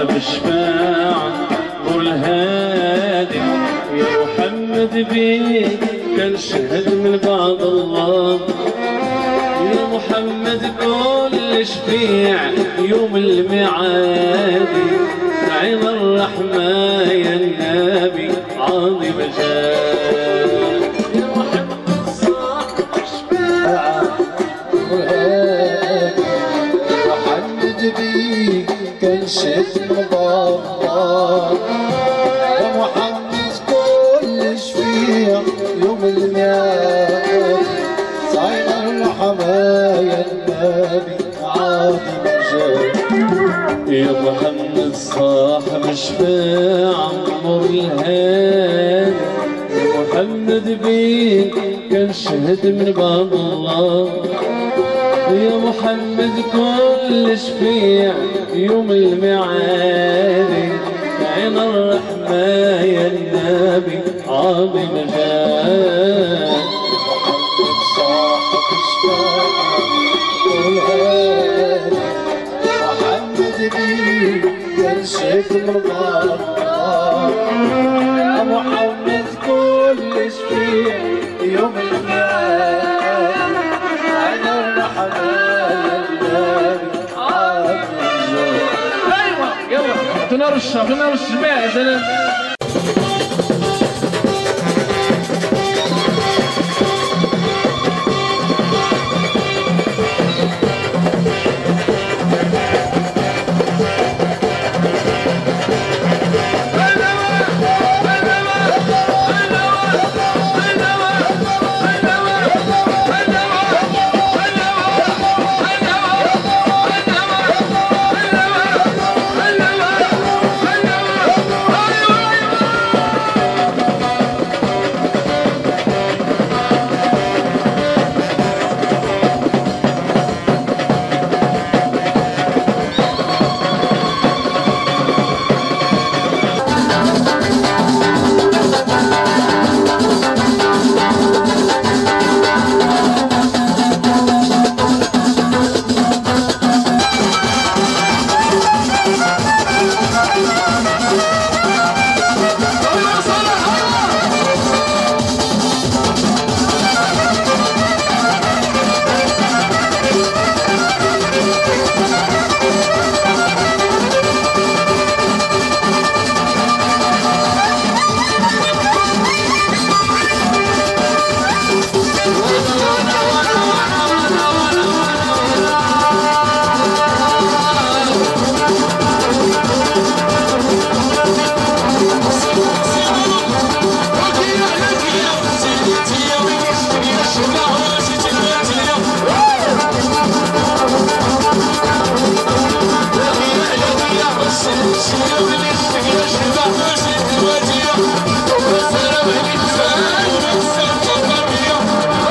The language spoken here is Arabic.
صاحب الشفاعة نور الهادي يا محمد بيك كان شهد من بعد الله يا محمد كل شفيع يوم الميعاد عين الرحمة يا النبي عظيم جاه يا محمد صاحب الشفاعة محمد بيك كان شهد من بعد الله يا محمد كل شفيع يوم الميعاد عين الرحمة يا النبي عظيم جاه يا محمد صاحب الشفاعة نور الهادي يا محمد بيك كان شهد من بعد الله يا محمد كل شفيع يوم الميعاد عين الرحمة يا النبي عظيم جاه محمد صاحب الشفاعة والهادي محمد بيك كان شهد من بعد الله يا محمد كل شفيع يوم الميعاد عين الرحمة يا النبي عظيم جاه ايوه يلا اعطونا رشه اعطونا رشه بقى يا سلام She